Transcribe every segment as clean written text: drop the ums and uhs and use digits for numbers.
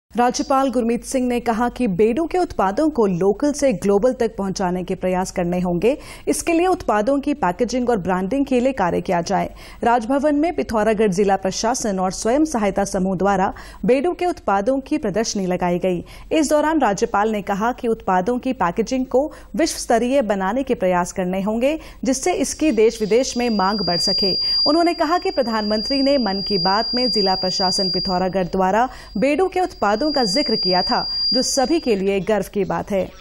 राज्यपाल गुरमीत सिंह ने कहा कि बेडू के उत्पादों को लोकल से ग्लोबल तक पहुंचाने के प्रयास करने होंगे। इसके लिए उत्पादों की पैकेजिंग और ब्रांडिंग के लिए कार्य किया जाए। राजभवन में पिथौरागढ़ जिला प्रशासन और स्वयं सहायता समूह द्वारा बेडू के उत्पादों की प्रदर्शनी लगाई गई। इस दौरान राज्यपाल ने कहा कि उत्पादों की पैकेजिंग को विश्व स्तरीय बनाने के प्रयास करने होंगे, जिससे इसकी देश विदेश में मांग बढ़ सके। उन्होंने कहा कि प्रधानमंत्री ने मन की बात में जिला प्रशासन पिथौरागढ़ द्वारा बेडू के उत्पादों का जिक्र किया था, जो सभी के लिए गर्व की बात है।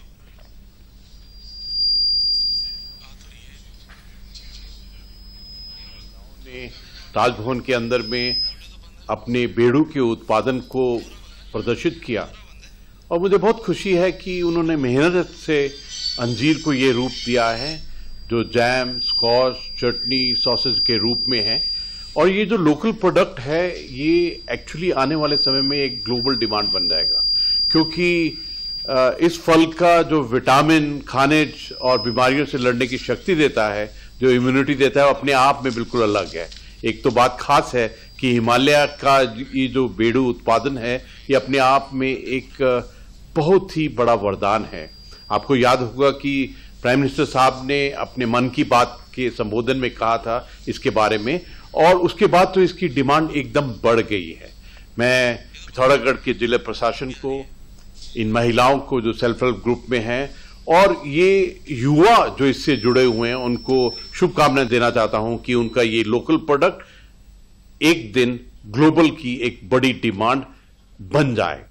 राजभवन के अंदर में अपने बेडू के उत्पादन को प्रदर्शित किया और मुझे बहुत खुशी है कि उन्होंने मेहनत से अंजीर को ये रूप दिया है जो जैम, स्कॉश, चटनी, सॉसेज के रूप में है। और ये जो लोकल प्रोडक्ट है ये एक्चुअली आने वाले समय में एक ग्लोबल डिमांड बन जाएगा, क्योंकि इस फल का जो विटामिन, खनिज और बीमारियों से लड़ने की शक्ति देता है, जो इम्यूनिटी देता है, वो अपने आप में बिल्कुल अलग है। एक तो बात खास है कि हिमालय का ये जो बेडू उत्पादन है ये अपने आप में एक बहुत ही बड़ा वरदान है। आपको याद होगा कि प्राइम मिनिस्टर साहब ने अपने मन की बात के संबोधन में कहा था इसके बारे में, और उसके बाद तो इसकी डिमांड एकदम बढ़ गई है। मैं पिथौरागढ़ के जिला प्रशासन को, इन महिलाओं को जो सेल्फ हेल्प ग्रुप में हैं और ये युवा जो इससे जुड़े हुए हैं, उनको शुभकामनाएं देना चाहता हूं कि उनका ये लोकल प्रोडक्ट एक दिन ग्लोबल की एक बड़ी डिमांड बन जाए।